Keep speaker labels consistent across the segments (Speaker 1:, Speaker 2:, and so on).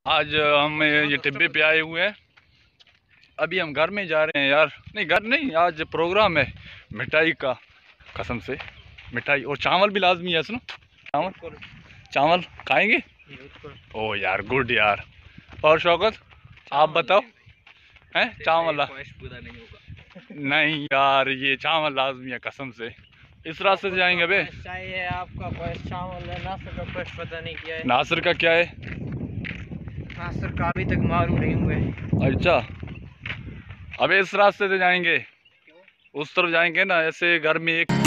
Speaker 1: आज हम ये टिब्बे पे आए हुए हैं। अभी हम घर में जा रहे हैं यार। नहीं घर नहीं, आज प्रोग्राम है मिठाई का। कसम से मिठाई और चावल भी लाजमी है। सुनो, चावल चावल खाएंगे। ओ यार गुड यार। और शौकत आप बताओ, हैं चावल? नहीं यार, ये चावल लाजमी है कसम से। इस रास्ते से जाएंगे बे।
Speaker 2: चाहिए आपका चावल है। नासिर का कुछ पता नहीं क्या है।
Speaker 1: नासिर का क्या है?
Speaker 2: नासिर का अभी तक मालूम नहीं हुए।
Speaker 1: अच्छा, अब इस रास्ते से जाएंगे, उस तरफ जाएंगे ना। ऐसे घर में एक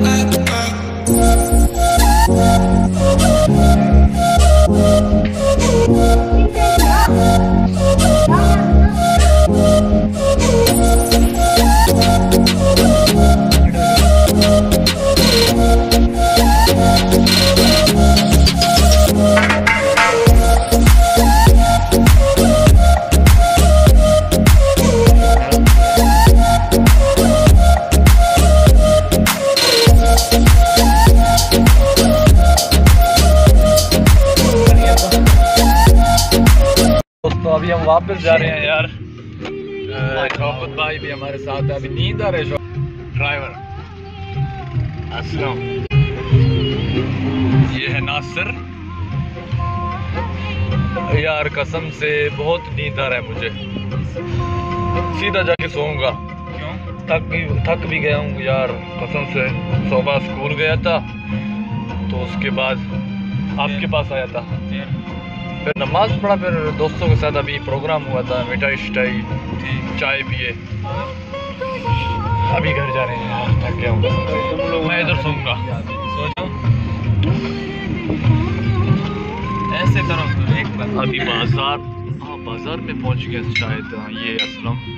Speaker 1: तो अभी हम वापस जा रहे हैं यार। शौकत भाई भी हमारे साथ है। अभी नींद आ रहे ड्राइवर अस्सलाम। ये है नासिर यार। कसम से बहुत नींद आ रहा है मुझे। सीधा जाके सोऊंगा। क्यों? थक भी गया हूँ यार कसम से। सुबह स्कूल गया था तो उसके बाद आपके पास आया था, फिर नमाज पढ़ा, फिर दोस्तों के साथ अभी प्रोग्राम हुआ था, मिठाई शिटाई थी, चाय पिए। अभी घर जा रहे हैं यार, थक गया हूँ। मैं इधर सोऊंगा। सो जाओ ऐसे करो एक बार। अभी बाजार में पहुंच गए शायद। ये असलम